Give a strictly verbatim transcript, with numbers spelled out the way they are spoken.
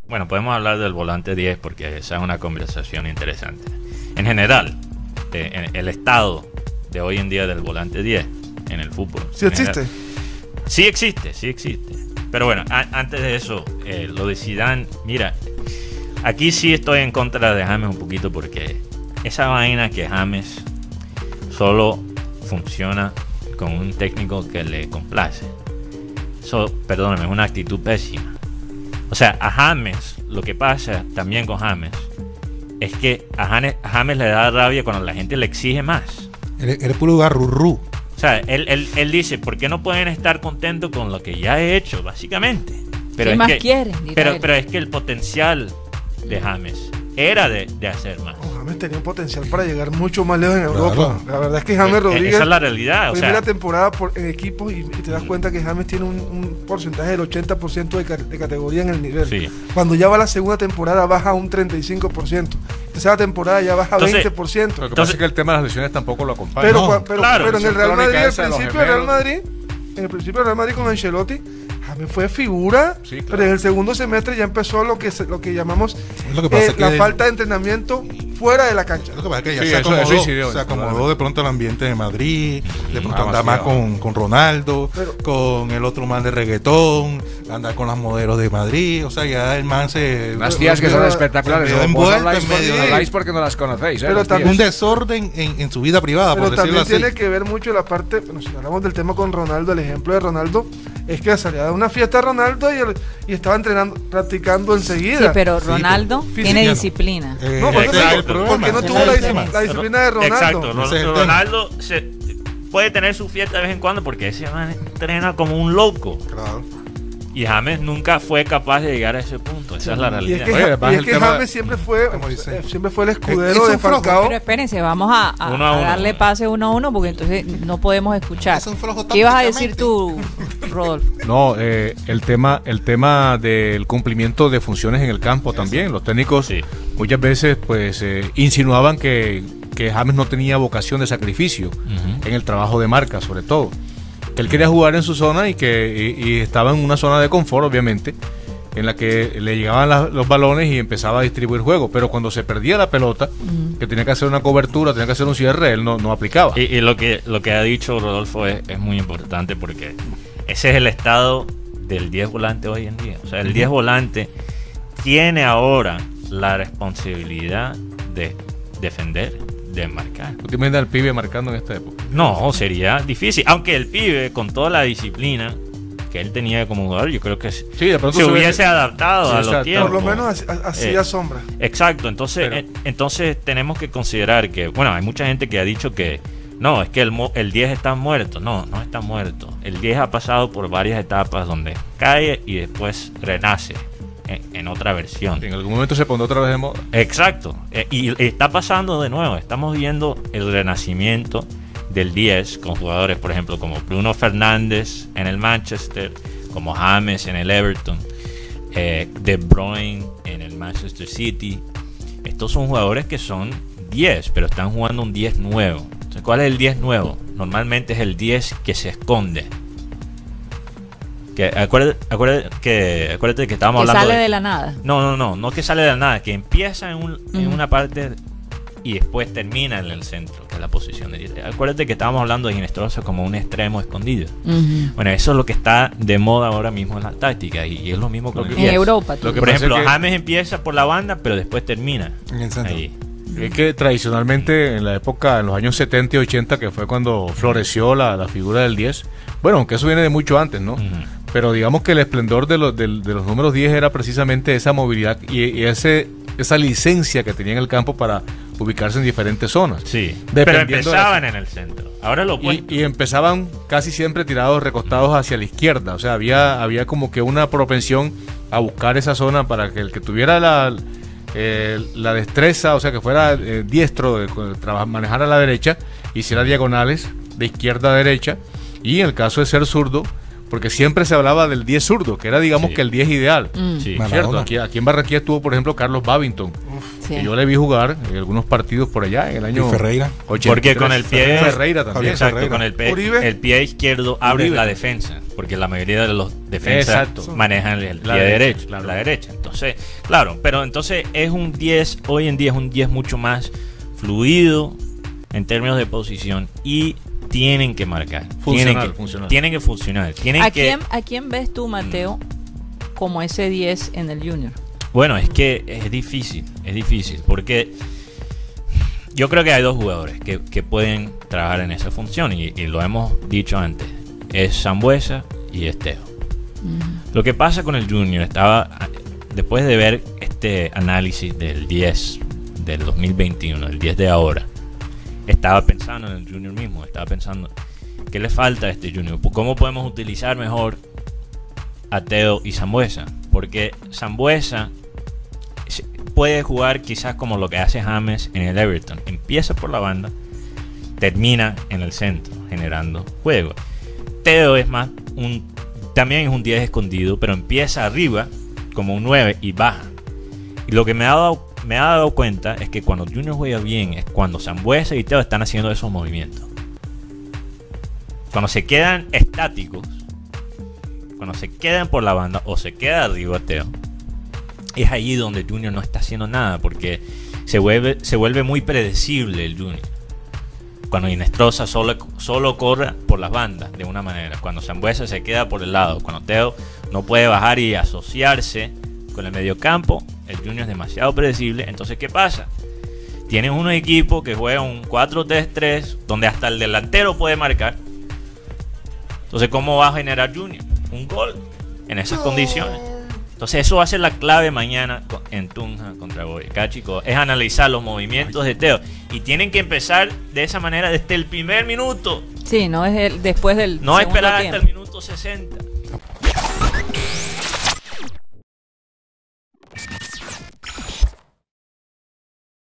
bueno, podemos hablar del volante diez porque esa es una conversación interesante. En general, de, en el estado de hoy en día del volante diez en el fútbol. ¿Sí existe? General, sí existe, sí existe. Pero bueno, a, antes de eso, eh, lo de Zidane, mira, aquí sí estoy en contra de James un poquito porque esa vaina que James solo funciona con un técnico que le complace. Eso, perdóname, es una actitud pésima. O sea, a James, lo que pasa también con James es que a James, a James le da rabia cuando la gente le exige más. Eres puro garrurú. O sea, él, él, él dice, ¿por qué no pueden estar contentos con lo que ya he hecho, básicamente? Pero ¿Qué es más que, quieren? Pero, pero es que el potencial de James era de, de hacer más. Oh, James tenía un potencial para llegar mucho más lejos en Europa. Claro. La verdad es que James Rodríguez... Esa es la realidad. O primera sea, temporada por, en equipos y, y te das cuenta que James tiene un, un porcentaje del ochenta por ciento de, de categoría en el nivel. Sí. Cuando ya va la segunda temporada baja a un treinta y cinco por ciento. Tercera temporada ya baja a Entonces, veinte por ciento. Lo que Entonces, pasa es que el tema de las lesiones tampoco lo acompaña. Pero, no, cua- pero, claro, pero en el esa Real crónica Madrid, al esa de los principio del Real gemelos. Madrid, en el principio del Real Madrid con Ancelotti, James fue figura, Sí, claro. pero en el segundo semestre ya empezó lo que se- lo que llamamos Lo que pasa eh, es que la él- falta de entrenamiento fuera de la cancha. Lo que pasa es que ya Sí, se eso- acomodó, eso incidió, se acomodó indudablemente. de pronto el ambiente de Madrid, de pronto anda demasiado. más con, con Ronaldo, Pero- con el otro man de reggaetón, anda con las modelos de Madrid, o sea, ya el man se... Unas tías que son Pero- espectaculares. se Vos envuelta habláis, en por- medio de- habláis porque no las conocéis. ¿eh? Pero las también- un tías. desorden en, en su vida privada, Pero por decirlo también así. tiene que ver mucho la parte, bueno, si hablamos del tema con Ronaldo, el ejemplo de Ronaldo es que salía de una fiesta Ronaldo y, el- y estaba entrenando, practicando enseguida. Sí, pero Sí, Ronaldo pero tiene física no. disciplina. Eh, No, porque, Exacto. porque- El problema. porque no Ese tuvo es la, el disci- tema. la disciplina de Ronaldo. Exacto, Ron- Ese es el tema. Ronaldo se, puede tener su fiesta de vez en cuando porque ese man entrena como un loco. Claro. Y James nunca fue capaz de llegar a ese punto. Esa es la Y es realidad. que, Oye, Ja- además y es el que tema- James siempre fue, como dice. eh, siempre fue el Es escudero un de flojo. Falcao. Pero espérense, vamos a, a- Uno a a uno, darle uno. pase uno a uno porque entonces no podemos escuchar. Es un flojo ¿Qué ibas a decir tácticamente. tú, Rodolfo? No, eh, el tema el tema del cumplimiento de funciones en el campo también. Los técnicos Sí. muchas veces pues eh, insinuaban que, que James no tenía vocación de sacrificio Ujú. en el trabajo de marca, sobre todo. Que él quería jugar en su zona y que y, y estaba en una zona de confort, obviamente, en la que le llegaban la- los balones y empezaba a distribuir juego. Pero cuando se perdía la pelota, que tenía que hacer una cobertura, tenía que hacer un cierre, él no, no aplicaba. Y, y lo que lo que ha dicho Rodolfo es, es muy importante porque ese es el estado del diez volante hoy en día. O sea, el diez volante tiene ahora la responsabilidad de defender, de marcar. ¿Tú te imaginas al pibe marcando en esta época? No, sería difícil. Aunque el pibe, con toda la disciplina que él tenía como jugador, yo creo que se, Sí, de pronto se se hubiese hubiese- adaptado Sí, a exacto. los tiempos. Por lo menos así- hacía Eh, sombra. Exacto, entonces, Pero- eh, entonces tenemos que considerar que, bueno, hay mucha gente que ha dicho que no, es que el, mo- el diez está muerto. No, no está muerto. El diez ha pasado por varias etapas donde cae y después renace en, en otra versión. En algún momento se pondrá otra vez de moda. Exacto, eh, y está pasando de nuevo. Estamos viendo el renacimiento del diez con jugadores, por ejemplo, como Bruno Fernández en el Manchester, como James en el Everton, eh, De Bruyne en el Manchester City. Estos son jugadores que son diez, pero están jugando un diez nuevo. Entonces, ¿cuál es el diez nuevo? Normalmente es el diez que se esconde. Que acuérdate, acuérdate que acuérdate que estábamos Que hablando sale de- de la nada. no, no, no, no que sale de la nada, que empieza en, un- en Ujú. una parte y después termina en el centro, que es la posición de diez. Acuérdate que estábamos hablando de Ginestorosa como un extremo escondido. Ujú. Bueno, eso es lo que está de moda ahora mismo en la táctica y, y es lo mismo con el En diez. Europa. tú Lo que Por pasa ejemplo, es que- James empieza por la banda, pero después termina En el centro. ahí. Es que tradicionalmente en la época, en los años setenta y ochenta, que fue cuando floreció la, la figura del diez, bueno, aunque eso viene de mucho antes, ¿no? Ujú. Pero digamos que el esplendor de los, del- de los números diez era precisamente esa movilidad y, y ese, esa licencia que tenía en el campo para ubicarse en diferentes zonas. Sí, pero Dependiendo de la- empezaban en el centro. Ahora lo Y, opuesto. y empezaban casi siempre tirados, recostados hacia la izquierda. O sea, había, había como que una propensión a buscar esa zona para que el que tuviera la, eh, la destreza, o sea, que fuera eh, diestro, de, de trabajar, manejar a la derecha, hiciera diagonales de izquierda a derecha. Y en el caso de ser zurdo, porque siempre se hablaba del diez zurdo, que era, digamos, Sí. que el diez ideal. Mm. Sí. Maradona. ¿Cierto? Aquí, aquí en Barranquilla estuvo, por ejemplo, Carlos Babington, Sí. que yo le vi jugar en algunos partidos por allá en el año Y Ferreira. ochenta y Porque tres. con el pie- Ferreira también. Javier Exacto, Ferreira. con el pie, Uribe. el pie izquierdo abre Uribe. la defensa, porque la mayoría de los defensas Exacto. manejan el La pie derecha, derecho, claro. la derecha. Entonces, claro, pero entonces es un diez, hoy en día es un diez mucho más fluido en términos de posición y tienen que marcar, Funcional, tienen que, funcional. tienen que funcionar, tienen ¿A que quién, ¿A quién ves tú, Mateo, como ese diez en el Junior? Bueno, es que es difícil, es difícil, porque yo creo que hay dos jugadores que, que pueden trabajar en esa función, y, y lo hemos dicho antes, es Sambueza y Esteo. Lo que pasa con el Junior, estaba, después de ver este análisis del diez del dos mil veintiuno, el diez de ahora, estaba pensando en el Junior mismo, estaba pensando, ¿qué le falta a este Junior? ¿Cómo podemos utilizar mejor a Teo y Sambueza? Porque Sambueza puede jugar quizás como lo que hace James en el Everton. Empieza por la banda, termina en el centro, generando juego. Teo es más un, también es un diez escondido, pero empieza arriba como un nueve y baja. Y lo que me ha dado, me ha dado cuenta es que cuando Junior juega bien es cuando Sambueza y Teo están haciendo esos movimientos. Cuando se quedan estáticos, cuando se quedan por la banda o se queda arriba Teo, es ahí donde Junior no está haciendo nada, porque se vuelve, se vuelve muy predecible el Junior. Cuando Inestrosa solo, solo corre por las bandas de una manera, cuando Sambueza se queda por el lado, cuando Teo no puede bajar y asociarse con el mediocampo, el Junior es demasiado predecible. Entonces, ¿qué pasa? Tienes un equipo que juega un cuatro tres tres, donde hasta el delantero puede marcar. Entonces, ¿cómo va a generar Junior un gol en esas condiciones? Entonces eso va a ser la clave mañana en Tunja contra Boyacá, chicos. Es analizar los movimientos de Teo. Y tienen que empezar de esa manera desde el primer minuto. Sí, no es el, después del No segundo esperar tiempo. hasta el minuto sesenta.